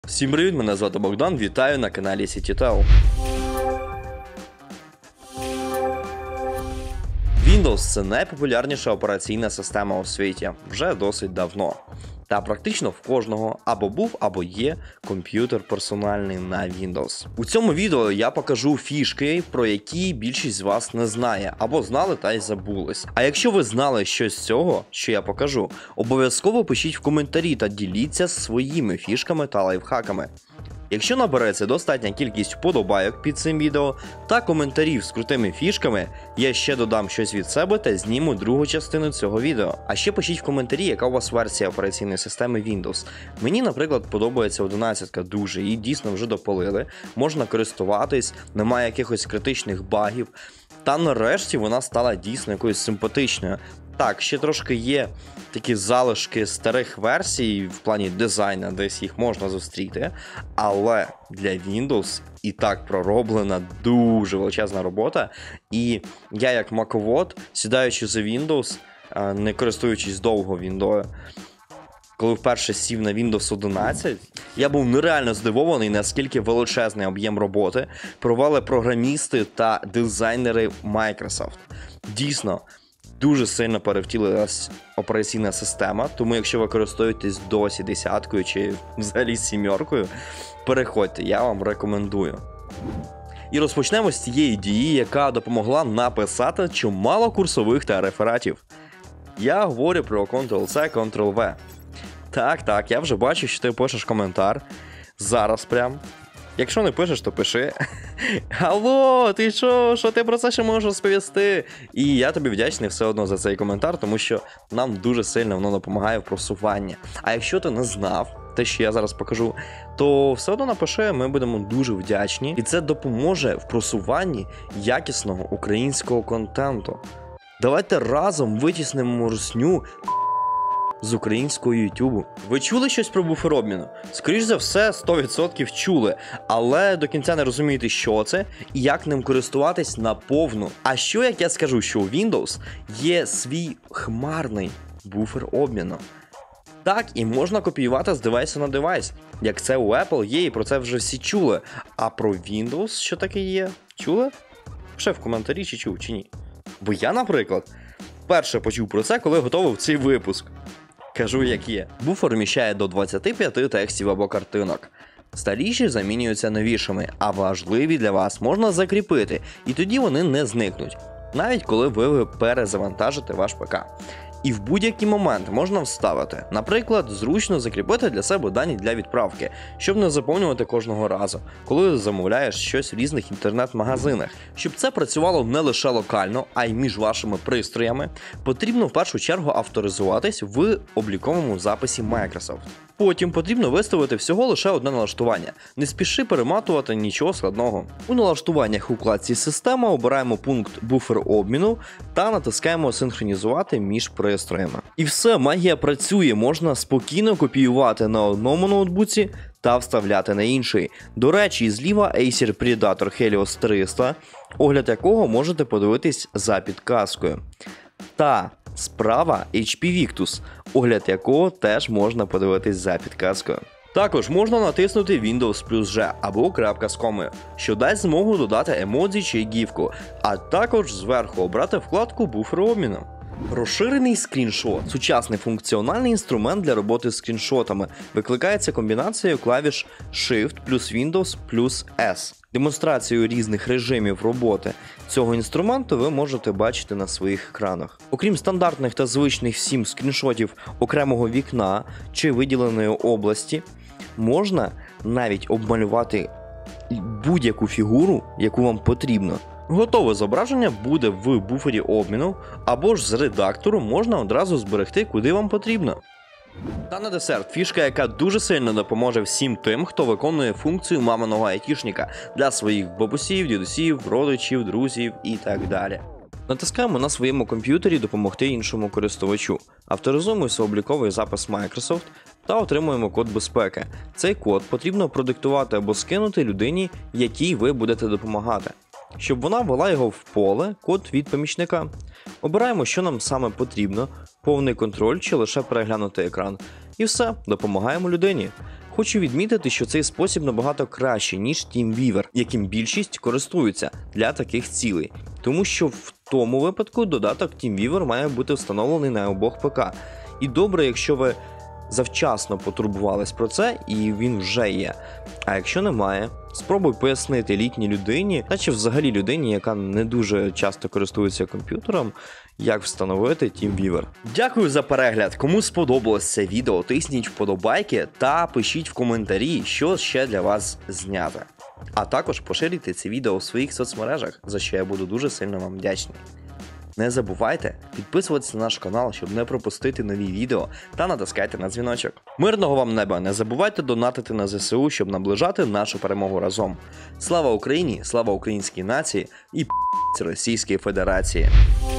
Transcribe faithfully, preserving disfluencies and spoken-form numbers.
Всім привіт, мене звати Богдан, вітаю на каналі Citytel. Windows – це найпопулярніша операційна система у світі вже досить давно. Та практично в кожного або був, або є комп'ютер персональний на Windows. У цьому відео я покажу фішки, про які більшість з вас не знає, або знали та й забулись. А якщо ви знали щось з цього, що я покажу, обов'язково пишіть в коментарі та діліться своїми фішками та лайфхаками. Якщо набереться достатня кількість вподобайок під цим відео та коментарів з крутими фішками, я ще додам щось від себе та зніму другу частину цього відео. А ще пишіть в коментарі, яка у вас версія операційної системи Windows. Мені, наприклад, подобається одинадцятка дуже, її дійсно вже допалили, можна користуватись, немає якихось критичних багів. Та нарешті вона стала дійсно якоюсь симпатичною. Так, ще трошки є такі залишки старих версій в плані дизайну, десь їх можна зустріти, але для Windows і так пророблена дуже величезна робота, і я як маковод, сідаючи за Windows, не користуючись довго Windows, коли вперше сів на Windows одинадцять, я був нереально здивований, наскільки величезний об'єм роботи провели програмісти та дизайнери Microsoft. Дійсно, дуже сильно перевтілилась операційна система, тому якщо ви користуєтесь досі десяткою чи взагалі сімеркою, переходьте, я вам рекомендую. І розпочнемо з цієї дії, яка допомогла написати чимало курсових та рефератів. Я говорю про контрол-С, контрол-В. Так, так, я вже бачу, що ти пишеш коментар. Зараз прям. Якщо не пишеш, то пиши. Алло, ти що? Що ти про це ще можеш розповісти? І я тобі вдячний все одно за цей коментар, тому що нам дуже сильно воно допомагає в просуванні. А якщо ти не знав те, що я зараз покажу, то все одно напиши, ми будемо дуже вдячні. І це допоможе в просуванні якісного українського контенту. Давайте разом витіснимо русню з українського ютубу. Ви чули щось про буфер обміну? Скоріш за все, сто відсотків чули, але до кінця не розумієте, що це і як ним користуватись наповну. А що, як я скажу, що у Windows є свій хмарний буфер обміну? Так, і можна копіювати з девайсу на девайс, як це у Apple є, і про це вже всі чули. А про Windows що таке є? Чули? Пиши в коментарі, чи чув, чи ні. Бо я, наприклад, вперше почув про це, коли готував цей випуск. Кажу, як є. Буфер вміщає до двадцяти п'яти текстів або картинок. Старіші замінюються новішими, а важливі для вас можна закріпити, і тоді вони не зникнуть, навіть коли ви перезавантажите ваш ПК. І в будь-який момент можна вставити. Наприклад, зручно закріпити для себе дані для відправки, щоб не заповнювати кожного разу, коли замовляєш щось в різних інтернет-магазинах. Щоб це працювало не лише локально, а й між вашими пристроями, потрібно в першу чергу авторизуватись в обліковому записі Microsoft. Потім потрібно виставити всього лише одне налаштування. Не спіши перематувати нічого складного. У налаштуваннях у вкладці «Система» обираємо пункт «Буфер обміну» та натискаємо «Синхронізувати між пристроями». І все, магія працює, можна спокійно копіювати на одному ноутбуці та вставляти на інший. До речі, зліва Acer Predator Helios триста, огляд якого можете подивитись за підказкою. Та справа ейч пі Victus, огляд якого теж можна подивитись за підказкою. Також можна натиснути Windows плюс G або крапка з комою, що дасть змогу додати емодзі чи гіфку, а також зверху обрати вкладку буфер обміну. Розширений скріншот – сучасний функціональний інструмент для роботи з скріншотами, викликається комбінацією клавіш Shift плюс Windows плюс S. Демонстрацію різних режимів роботи цього інструменту ви можете бачити на своїх екранах. Окрім стандартних та звичних всім скріншотів окремого вікна чи виділеної області, можна навіть обмалювати будь-яку фігуру, яку вам потрібно. Готове зображення буде в буфері обміну, або ж з редактору можна одразу зберегти, куди вам потрібно. Та на десерт фішка, яка дуже сильно допоможе всім тим, хто виконує функцію маминого айтішника для своїх бабусів, дідусів, родичів, друзів і так далі. Натискаємо на своєму комп'ютері допомогти іншому користувачу. Авторизуємося в обліковий запис Microsoft та отримуємо код безпеки. Цей код потрібно продиктувати або скинути людині, якій ви будете допомагати, щоб вона ввела його в поле код від помічника. Обираємо, що нам саме потрібно, повний контроль чи лише переглянути екран. І все, допомагаємо людині. Хочу відмітити, що цей спосіб набагато кращий, ніж TeamViewer, яким більшість користуються для таких цілей. Тому що в тому випадку додаток TeamViewer має бути встановлений на обох ПК. І добре, якщо ви завчасно потурбувались про це, і він вже є. А якщо немає, спробуй пояснити літній людині, та чи взагалі людині, яка не дуже часто користується комп'ютером, як встановити TeamViewer. Дякую за перегляд. Кому сподобалось це відео, тисніть вподобайки та пишіть в коментарі, що ще для вас зняти. А також поширюйте це відео у своїх соцмережах, за що я буду дуже сильно вам вдячний. Не забувайте підписуватися на наш канал, щоб не пропустити нові відео, та натискайте на дзвіночок. Мирного вам неба! Не забувайте донатити на ЗСУ, щоб наближати нашу перемогу разом. Слава Україні, слава українській нації і п*** Російській Федерації!